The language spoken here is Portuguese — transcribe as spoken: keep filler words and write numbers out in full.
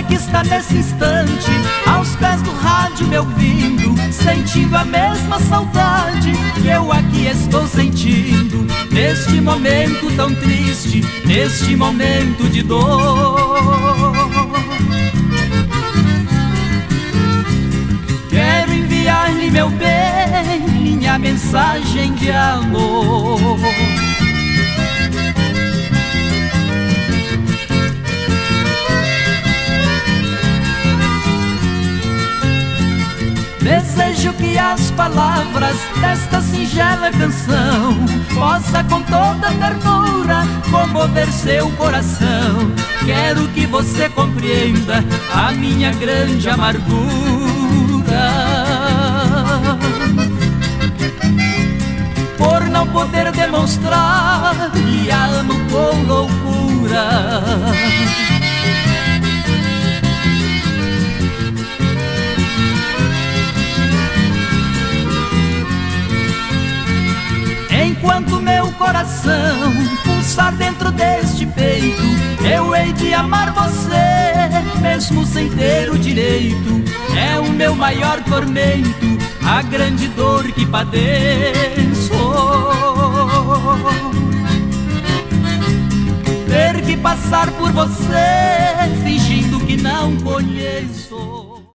que está nesse instante aos pés do rádio me ouvindo, sentindo a mesma saudade que eu aqui estou sentindo, neste momento tão triste, neste momento de dor. Quero enviar-lhe, meu bem, minha mensagem de amor. Desejo que as palavras desta singela canção possa com toda ternura comover seu coração. Quero que você compreenda a minha grande amargura, por não poder demonstrar que a amo com loucura. Enquanto meu coração pulsar dentro deste peito, eu hei de amar você, mesmo sem ter o direito. É o meu maior tormento, a grande dor que padeço, ter que passar por você, fingindo que não conheço.